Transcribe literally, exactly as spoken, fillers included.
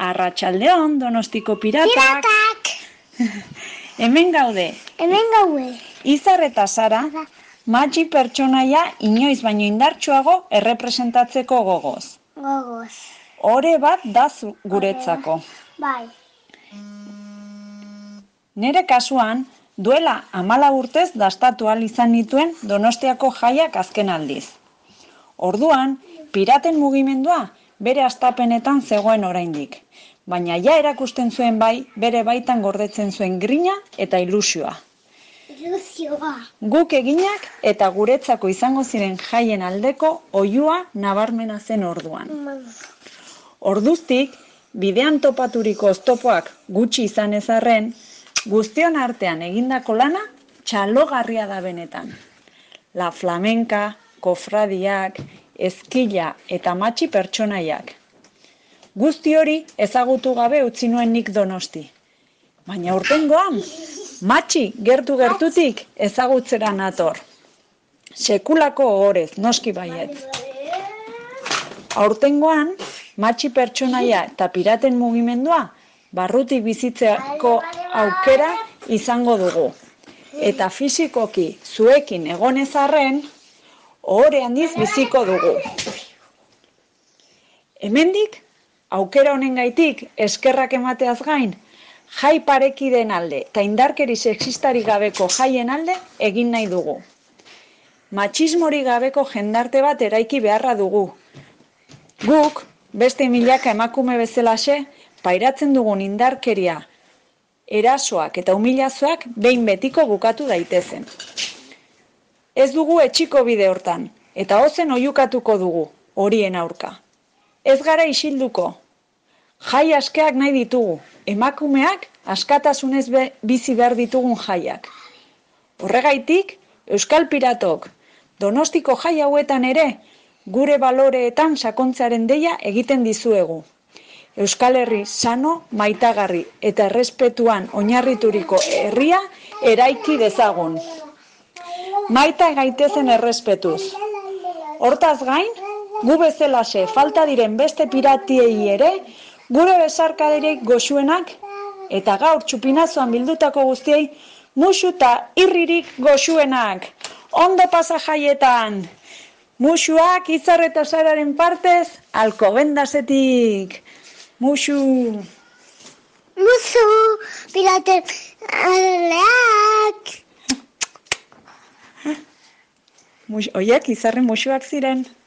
Arratsaldeon, Donostiko piratak. Piratak! Hemen gaude. Hemen gaude. Izar eta Sara, Matxi pertsonaia inoiz baino indartsuago errepresentatzeko gogoz. Gogoz. Ore bat da zu- guretzako. Bai. Nere kasuan, duela hamala urtez dastatu ahal izan nituen Donostiako jaiak azken aldiz. Orduan, piraten mugimendua bere hastapenetan zegoen oraindik, baina ja erakusten zuen bai, bere baitan gordetzen zuen grina eta ilusioa. Ilusioa. Guk eginak eta guretzako izango ziren jaien aldeko oihua nabarmena zen orduan. Orduztik, bidean topaturiko oztopoak gutxi izan ez arren, guztion artean egindako lana txalogarria da benetan. La flamenka, kofradiak, ezkila eta Matxi pertsonaiak. Guzti hori ezagutu gabe utzi nuen nik Donosti. Baina urtengoan, Matxi gertu-gertutik ezagutzera nator. Sekulako ohorez, noski baiet. Aurtengoan, Matxi pertsonaia eta piraten mugimendua barrutik bizitzeko aukera izango dugu. Eta fisikoki zuekin egonez arren, ohore handiz biziko dugu. Hemendik, aukera honengaitik eskerrak emateaz gain, jai parekideen alde eta indarkeri sexistarik gabeko jaien alde egin nahi dugu. Matxismorik gabeko jendarte bat eraiki beharra dugu. Guk, beste milaka emakume bezalaxe, pairatzen dugun indarkeria, erasoak eta humilazioak behin betiko bukatu daitezen. Ez dugu etxiko bide hortan, eta ozen oiukatuko dugu, horien aurka. Ez gara isilduko. Jai askeak nahi ditugu, emakumeak askatasunez be, bizi behar ditugun jaiak. Horregaitik, Euskal Piratok, Donostiko jai hauetan ere, gure baloreetan sakontzearen deia egiten dizuegu. Euskal Herri sano, maitagarri eta errespetuan oinarrituriko herria eraiki dezagun. Maita gaitezen errespetuz. Hortaz gain, gu bezalaxe falta diren beste piratiei ere, gure besarkaderik goxuenak eta gaur txupinazoan bildutako guztiei musu eta irririk goxuenak. Ondo pasa jaietan! Musuak Izar eta Sararen partez, Alkobendasetik! Musu! Musu! Piraten aleak! Oiek, Izarren musuak ziren.